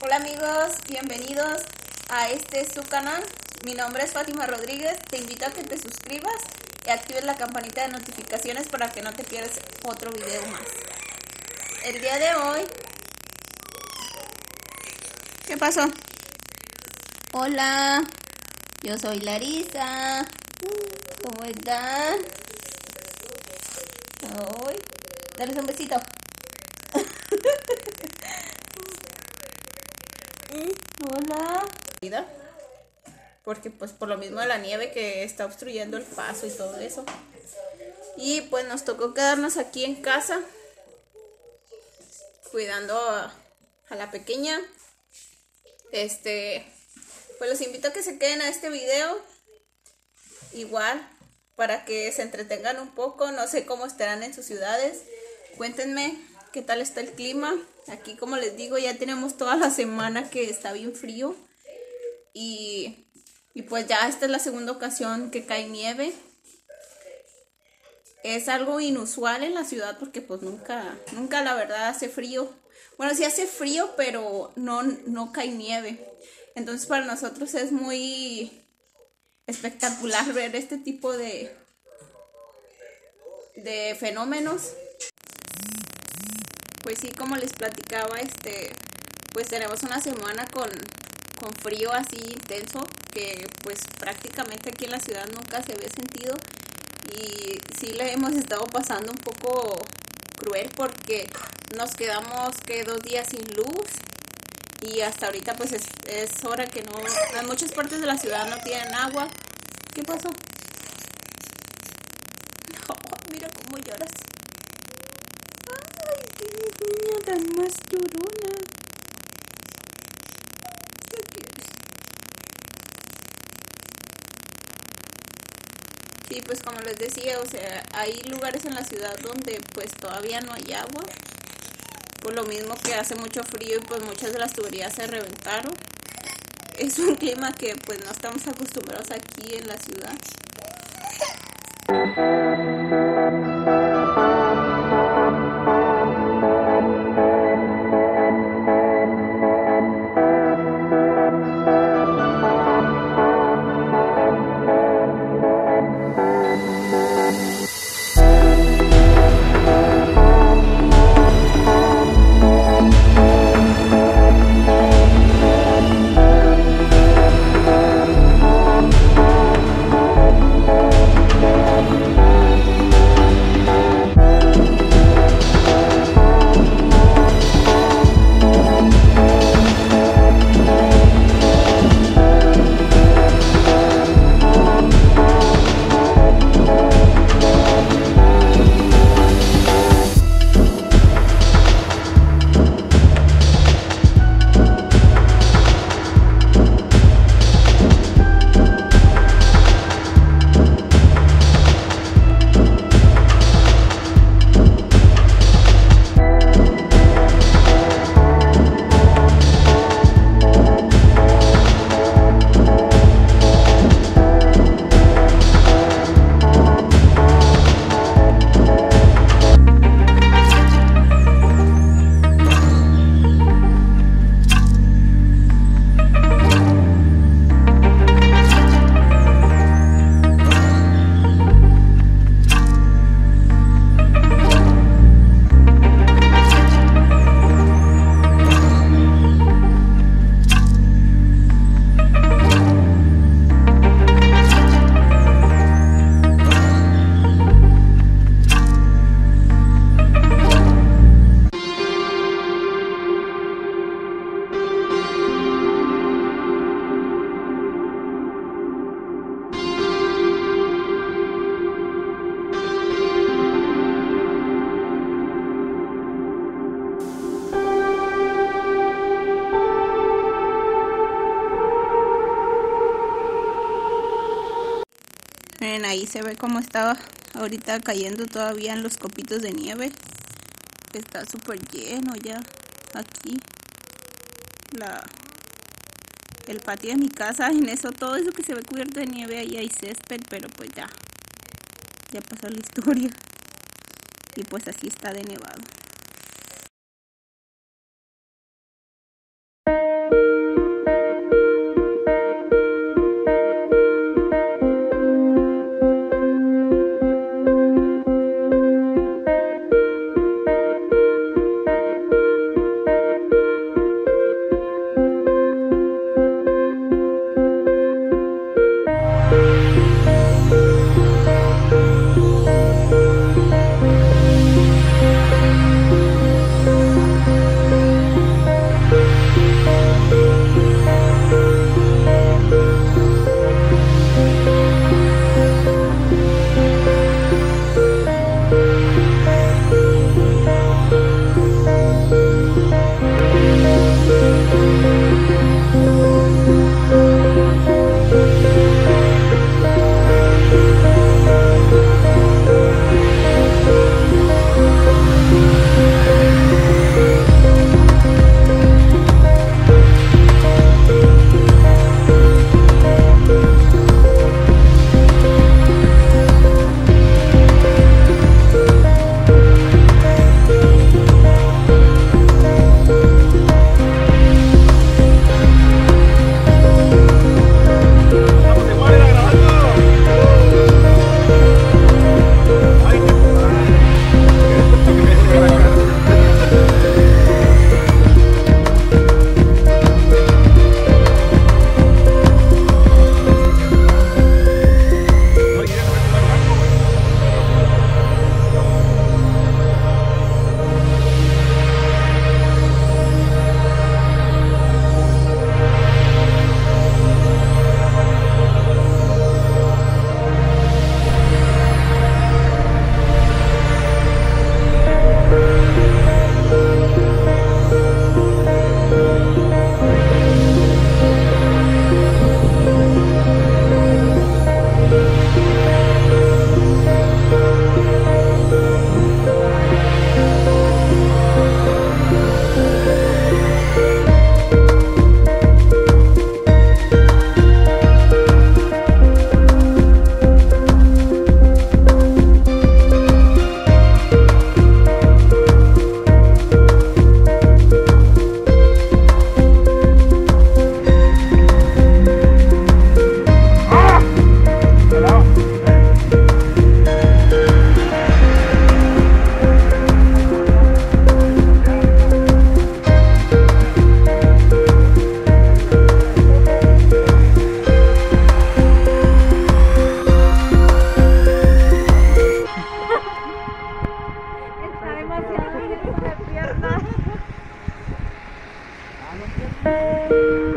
Hola amigos, bienvenidos a su canal. Mi nombre es Fátima Rodríguez. Te invito a que te suscribas y actives la campanita de notificaciones para que no te pierdas otro video más. El día de hoy... ¿Qué pasó? Hola, yo soy Larisa. ¿Cómo están? Hoy, dales un besito. Hola. Porque pues por lo mismo de la nieve que está obstruyendo el paso y todo eso. Y pues nos tocó quedarnos aquí en casa cuidando a la pequeña. Pues los invito a que se queden a este video. Igual, para que se entretengan un poco. No sé cómo estarán en sus ciudades. Cuéntenme qué tal está el clima. Aquí, como les digo, ya tenemos toda la semana que está bien frío. Y pues ya esta es la segunda ocasión que cae nieve. Es algo inusual en la ciudad porque pues nunca la verdad hace frío. Bueno, sí hace frío, pero no cae nieve. Entonces para nosotros es muy espectacular ver este tipo de fenómenos. Pues sí, como les platicaba, pues tenemos una semana con frío así intenso que pues prácticamente aquí en la ciudad nunca se había sentido. Y sí le hemos estado pasando un poco cruel porque nos quedamos 2 días sin luz y hasta ahorita pues es hora que no, en muchas partes de la ciudad no tienen agua. ¿Qué pasó? Oh, mira cómo lloras. Ay, qué niña tan más llorona. ¿Qué quieres? Sí, pues como les decía, o sea, hay lugares en la ciudad donde pues todavía no hay agua. Por lo mismo que hace mucho frío y pues muchas de las tuberías se reventaron. Es un clima que pues no estamos acostumbrados aquí en la ciudad. Miren, ahí se ve cómo estaba ahorita cayendo todavía en los copitos de nieve. Está súper lleno ya aquí el patio de mi casa. En eso, todo eso que se ve cubierto de nieve, ahí hay césped, pero pues ya pasó la historia. Y pues así está de nevado. luego.